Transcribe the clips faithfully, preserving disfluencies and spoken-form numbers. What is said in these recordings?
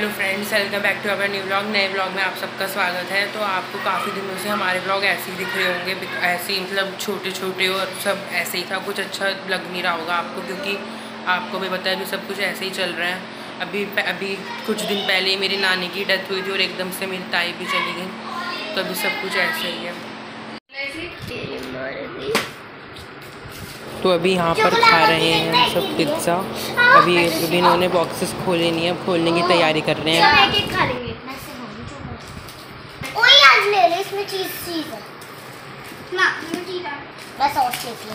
Hello friends, welcome back to our new vlog. नए vlog में आप सबका स्वागत है। तो आपको काफ़ी दिनों से हमारे व्लॉग ऐसे ही दिख रहे होंगे, ऐसे ही मतलब छोटे छोटे और सब ऐसे ही था। कुछ अच्छा लग नहीं रहा होगा आपको, क्योंकि आपको भी पता है अभी सब कुछ ऐसे ही चल रहा है। अभी अभी कुछ दिन पहले मेरी नानी की डेथ हुई थी और एकदम से मेरी ताई भी चली गई, तो अभी सब कुछ ऐसे ही है। तो अभी यहाँ पर खा रहे हैं सब पिज़्ज़ा। अभी अभी इन्होंने बॉक्सेस खोले नहीं है, खोलने की तैयारी कर रहे हैं। एक एक खा लेंगे। ओए आज ले ले, इसमें चीज चीज है ना, इसमें चीज है बस। सॉस लेके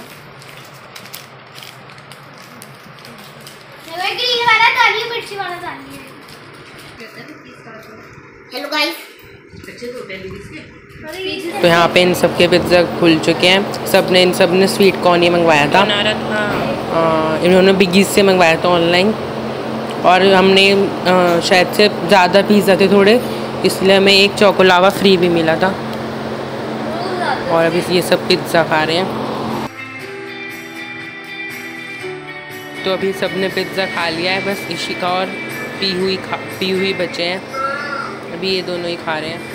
ये ग्रीन वाला डालिए, मिर्ची वाला डालिए। हेलो गाइस, अच्छे तो होते हैं इसके। तो यहाँ पे इन सब के पिज़्ज़ा खुल चुके हैं। सब ने इन सब ने स्वीट कॉर्न ही मंगवाया था। आ, इन्होंने बिगीज से मंगवाया था ऑनलाइन, और हमने आ, शायद से ज़्यादा पिज़्ज़ा थे थोड़े, इसलिए हमें एक चोकोलावा फ्री भी मिला था। और अभी ये सब पिज़्ज़ा खा रहे हैं। तो अभी सब ने पिज़्ज़ा खा लिया है, बस इशिका और पी हुई खा पी हुई बचे हैं। अभी ये दोनों ही खा रहे हैं।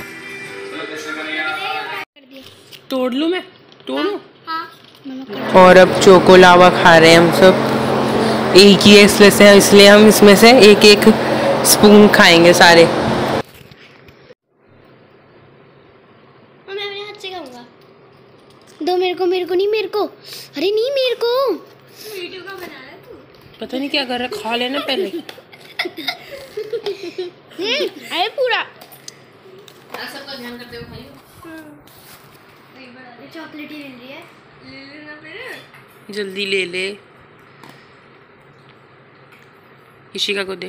तोड़ लूँ मैं तोड़ूँ? हाँ। और अब चोकोलावा खा रहे हैं हम सब। एक ही है इसलिए से इसलिए हम इसमें से एक एक स्पून खाएंगे सारे। मैं अपने हाथ से खाऊंगा। दो मेरे को, मेरे को नहीं, मेरे को। अरे नहीं, मेरे को। वीडियो का बना रहा है तू? पता नहीं क्या कर रहा है, खा लेना पहले। अरे पूरा सबका ध्यान करते हुए खाइए। चॉकलेट ही ले रही है, ले लेना फिर। जल्दी ले ले, इशिका को दे।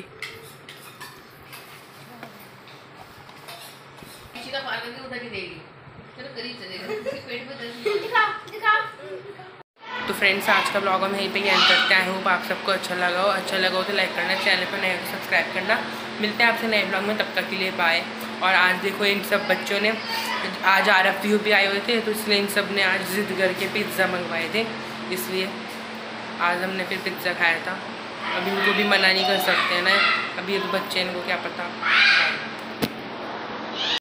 इशिका पार करके उधर ही देगी। चलो करीब चलेगा, पेट में दर्द। दिखा दिखा। तो फ्रेंड्स, आज का ब्लॉग हम यहीं पे एंड करते हैं। आई होप आप सबको अच्छा लगा हो। अच्छा लगा हो तो लाइक करना, चैनल पर नए हो सब्सक्राइब करना। मिलते हैं आपसे नए ब्लॉग में, तब तक के लिए बाय। और आज देखो इन सब बच्चों ने, आज आर एफ यू भी आए हुए थे, तो इसलिए इन सब ने आज ज़िद करके पिज़्ज़ा मंगवाए थे, इसलिए आज हमने फिर पिज़्ज़ा खाया था। अभी इनको भी मना नहीं कर सकते ना, अभी ये तो बच्चे, इनको क्या पता।